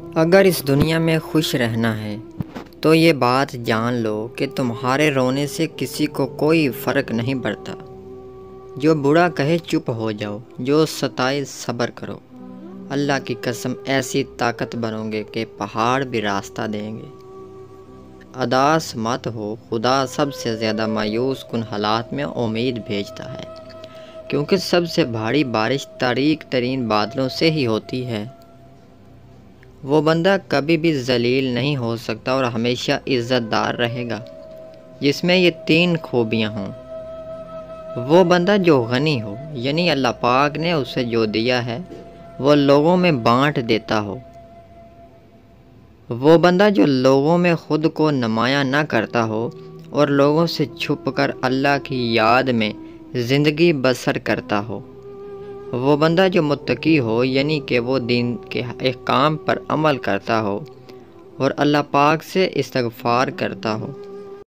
اگر اس دنیا میں خوش رہنا ہے تو یہ بات جان لو کہ تمہارے رونے سے کسی کو کوئی فرق نہیں پڑتا۔ جو برا کہے چپ ہو جاؤ، جو ستائے صبر کرو۔ اللہ کی قسم ایسی طاقت بنو گے کہ پہاڑ بھی راستہ دیں گے۔ اداس مت ہو، خدا سب سے زیادہ مایوس کن حالات میں امید بھیجتا ہے، کیونکہ سب سے بھاری بارش تاریک ترین بادلوں سے ہی ہوتی ہے۔ وہ بندہ کبھی بھی ذلیل نہیں ہو سکتا اور ہمیشہ عزت دار رہے گا جس میں یہ تین خوبیاں ہوں۔ وہ بندہ جو غنی ہو، یعنی اللہ پاک نے اسے جو دیا ہے وہ لوگوں میں بانٹ دیتا ہو۔ وہ بندہ جو لوگوں میں خود کو نمایاں نہ کرتا ہو اور لوگوں سے چھپ کر اللہ کی یاد میں زندگی بسر کرتا ہو۔ وہ بندہ جو متقی ہو، یعنی کہ وہ دین کے احکام پر عمل کرتا ہو اور اللہ پاک سے استغفار کرتا ہو۔